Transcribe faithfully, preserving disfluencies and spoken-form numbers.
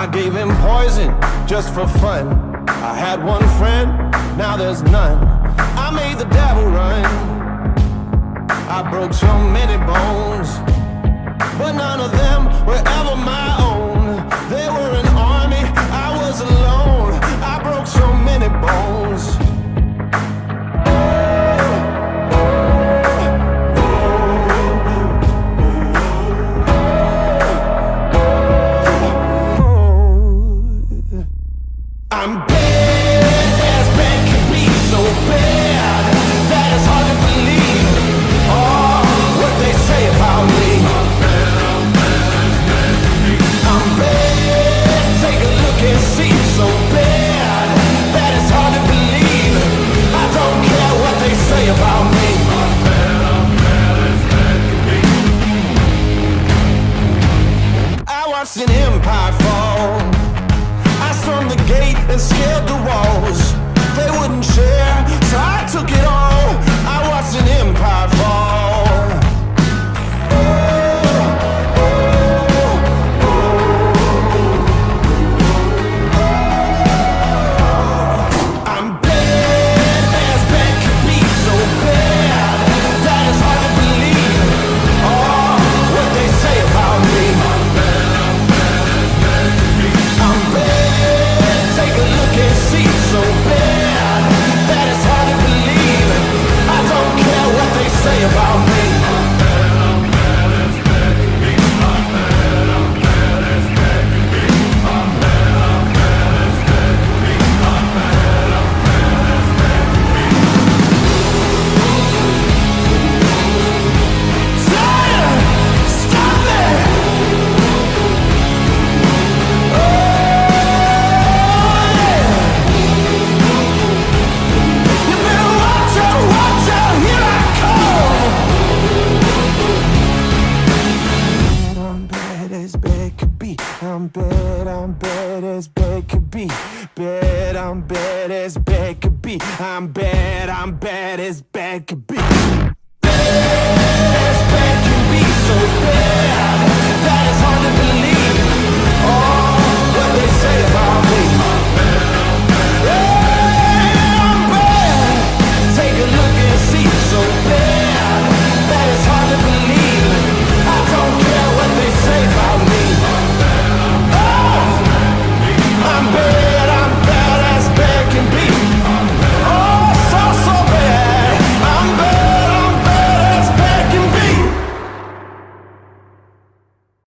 gave him poison just for fun. I had one friend, now there's none. I made the devil run. I broke so many bones, but none of them were ever my own. They were an army, I was alone. I broke so many bones. I'm bad as bad can be, so bad that it's hard to believe. Oh, what they say about me. I'm bad, take a look and see. So bad that it's hard to believe. I don't care what they say about me. I watched an empire fall. I stormed the gate and scaled the walls. They wouldn't share, so I took it all. I watched an empire fall. I'm bad as bad can be, so bad that it's hard to believe. Oh, what they say about me. I'm bad, take a look and see. So bad that it's hard to believe. I don't care what they say about me. Stop it! You better watch out, watch out, here I come! I'm bad as bad could be. I'm bad, I'm bad as bad could be. Bad, I'm bad as bad could be. I'm bad, I'm bad as bad could be. Bad as bad can be, so bad